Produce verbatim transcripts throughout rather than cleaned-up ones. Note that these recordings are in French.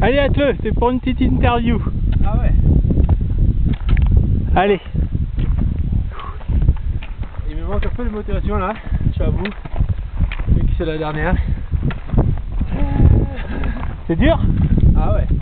Allez, hâte-le, c'est pour une petite interview. Ah ouais. Allez. Il me manque un peu de motivation là, j'avoue. Vu que c'est la dernière. C'est dur? Ah ouais.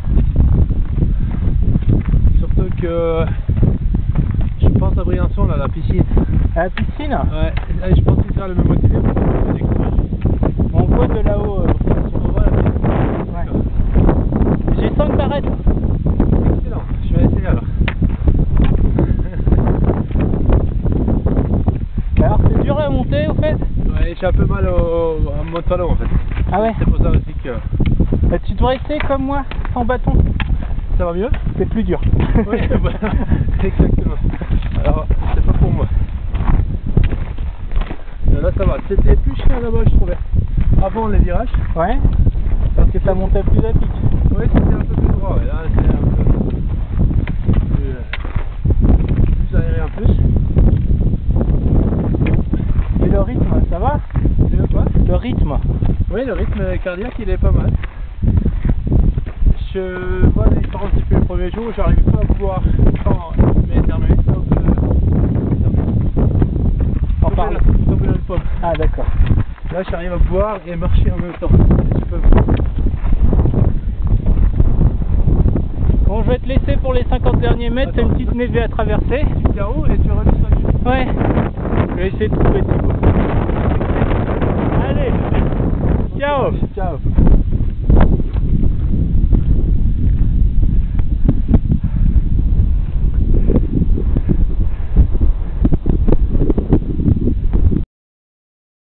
Surtout que je pense à Briançon là, la piscine. À la piscine? Ouais, et je pense que ça va me motiver pour faire le décollage. On voit de là-haut. Euh, On voit la piscine. ouais. J'ai sens que t'arrêtes. Excellent, je vais essayer alors. Alors c'est dur à monter au fait? Ouais, j'ai un peu mal au, à mon talon en fait. Ah ouais? C'est pour ça aussi que Bah, tu devrais essayer comme moi, sans bâton. ça va mieux. C'est plus dur. Oui, voilà, exactement. Alors, c'est pas pour moi. Mais là, ça va. C'était plus chiant là-bas, je trouvais. Avant les virages. Ouais. Parce que ça montait plus à pic. Oui, c'était un peu plus droit. Ouais. Là, c'est un peu plus, euh, plus aéré en plus. Et le rythme, ça va? Tu veux quoi? Le rythme. Oui, le rythme cardiaque, il est pas mal. Je vois la différence depuis le premier jour, j'arrive pas à pouvoir quand m'éternuer, donc En parle. tomber dans le pomme. Ah d'accord. Là j'arrive à boire et marcher en même temps. Je peux... Bon, je vais te laisser pour les cinquante derniers mètres, c'est une petite névée à traverser. Tu carreaux et tu redescends. Ouais. Je vais essayer de trouver Thibaut.